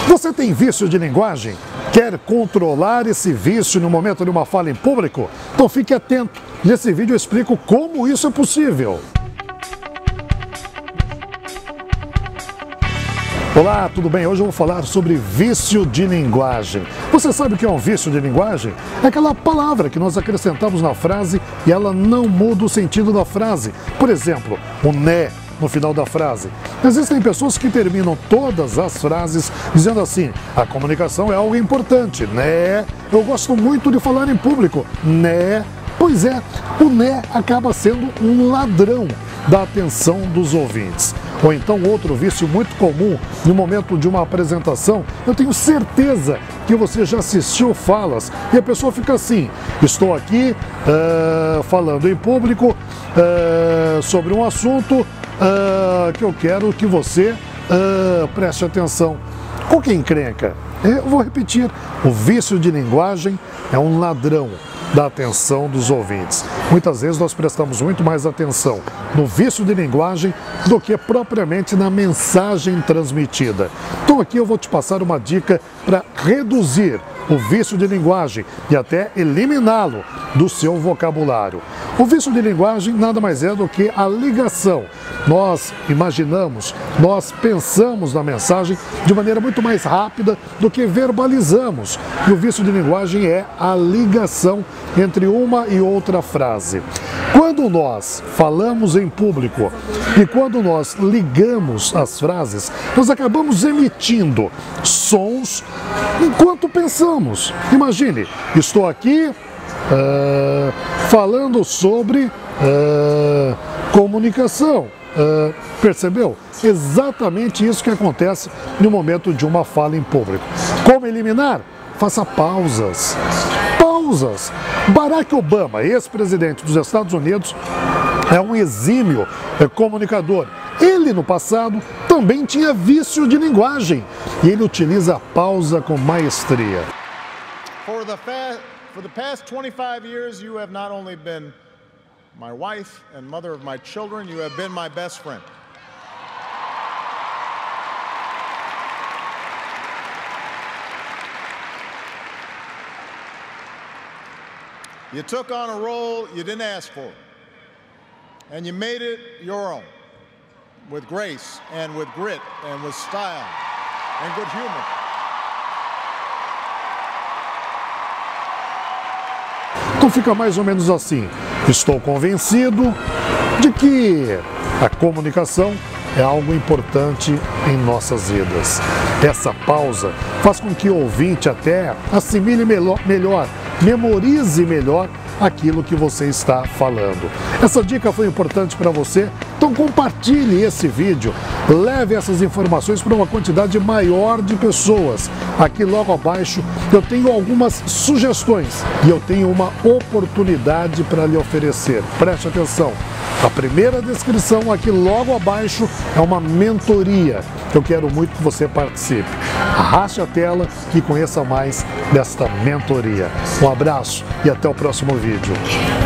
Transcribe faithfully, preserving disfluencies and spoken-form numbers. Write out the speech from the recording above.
Você tem vício de linguagem? Quer controlar esse vício no momento de uma fala em público? Então fique atento. Nesse vídeo eu explico como isso é possível. Olá, tudo bem? Hoje eu vou falar sobre vício de linguagem. Você sabe o que é um vício de linguagem? É aquela palavra que nós acrescentamos na frase e ela não muda o sentido da frase. Por exemplo, o né no final da frase. Existem pessoas que terminam todas as frases dizendo assim: a comunicação é algo importante, né? Eu gosto muito de falar em público, né? Pois é, o né acaba sendo um ladrão da atenção dos ouvintes. Ou então outro vício muito comum no momento de uma apresentação, eu tenho certeza que você já assistiu falas e a pessoa fica assim: estou aqui uh, falando em público uh, sobre um assunto uh, que eu quero que você uh, preste atenção. Com que encrenca? Eu vou repetir, o vício de linguagem é um ladrão da atenção dos ouvintes. Muitas vezes nós prestamos muito mais atenção no vício de linguagem do que propriamente na mensagem transmitida. Então aqui eu vou te passar uma dica para reduzir o vício de linguagem e até eliminá-lo do seu vocabulário. O vício de linguagem nada mais é do que a ligação. Nós imaginamos, nós pensamos na mensagem de maneira muito mais rápida do que verbalizamos. E o vício de linguagem é a ligação entre uma e outra frase. Quando nós falamos em público e quando nós ligamos as frases, nós acabamos emitindo sons enquanto pensamos. Imagine, estou aqui uh, falando sobre uh, comunicação. Uh, percebeu? Exatamente isso que acontece no momento de uma fala em público. Como eliminar? Faça pausas. Pausas. Barack Obama, ex-presidente dos Estados Unidos, é um exímio é, comunicador. Ele, no passado, também tinha vício de linguagem e ele utiliza a pausa com maestria. For the, for the past twenty-five years, you have not only been my wife and mother of my children, you have been my best friend. You took on a role you didn't ask for, and you made it your own, with grace and with grit and with style and good humor. Então fica mais ou menos assim: estou convencido de que a comunicação é algo importante em nossas vidas. Essa pausa faz com que o ouvinte até assimile melhor, melhor, memorize melhor aquilo que você está falando. Essa dica foi importante para você? Então compartilhe esse vídeo, leve essas informações para uma quantidade maior de pessoas. Aqui logo abaixo eu tenho algumas sugestões e eu tenho uma oportunidade para lhe oferecer. Preste atenção. A primeira descrição aqui logo abaixo é uma mentoria. Eu quero muito que você participe. Arraste a tela e conheça mais desta mentoria. Um abraço e até o próximo vídeo.